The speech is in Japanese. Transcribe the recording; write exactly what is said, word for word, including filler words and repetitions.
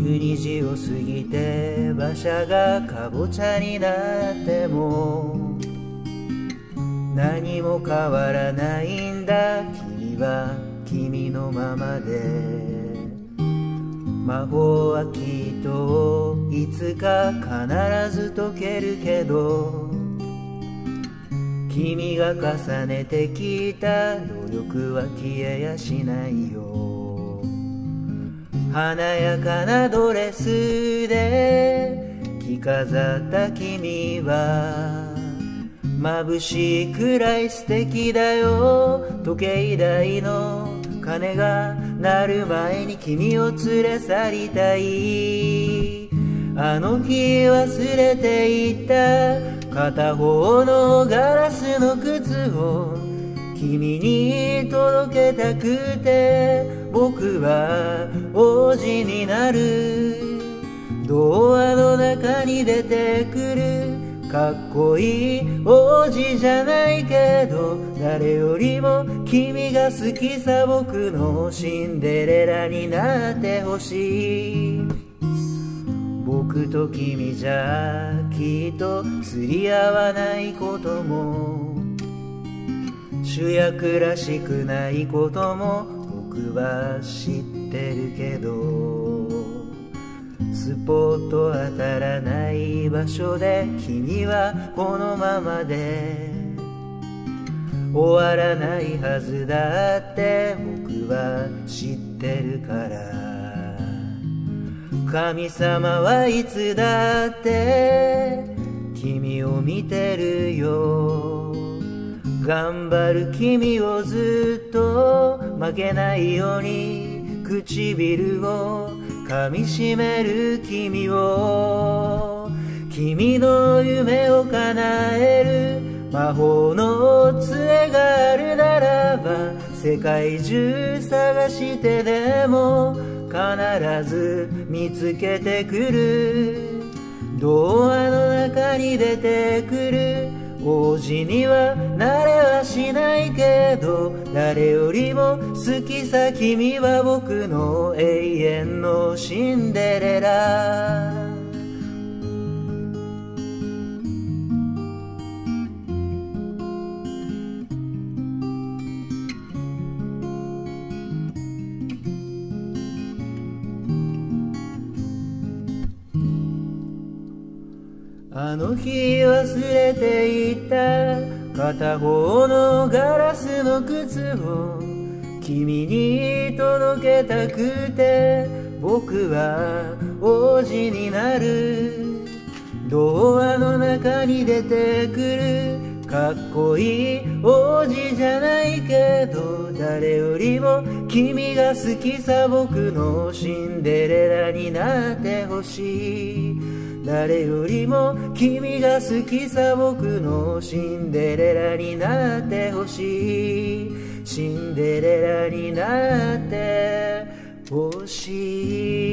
にじを過ぎて馬車がかぼちゃになっても何も変わらないんだ。君は君のままで魔法はきっといつか必ず解けるけど君が重ねてきた努力は消えやしないよ。華やかなドレスで着飾った君は眩しいくらい素敵だよ。時計台の鐘が鳴る前に君を連れ去りたい。あの日忘れていた片方のガラスの靴を君に届けたくて僕は王子になる。ドアの中に出てくるかっこいい王子じゃないけど誰よりも君が好きさ。僕のシンデレラになってほしい。僕と君じゃきっと釣り合わないことも主役らしくないことも僕は知ってるけどスポット当たらない場所で君はこのままで終わらないはずだって僕は知ってるから。神様はいつだって君を見てるよ。頑張る君をずっと負けないように唇を噛みしめる君を君の夢を叶える魔法の杖があるならば世界中探してでも必ず見つけてくる。ドアの中に出てくる王子にはなれはしないけど誰よりも好きさ。君は僕の永遠のシンデレラ。あの日忘れていた片方のガラスの靴を君に届けたくて僕は王子になる。ドアの中に出てくるかっこいい王子じゃないけど誰よりも君が好きさ。僕のシンデレラになってほしい。誰よりも君が好きさ。僕のシンデレラになってほしい。シンデレラになってほしい。